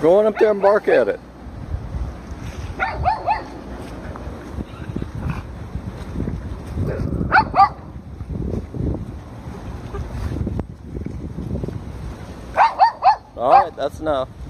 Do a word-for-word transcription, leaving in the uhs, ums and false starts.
Go on up there and bark at it. All right, that's enough.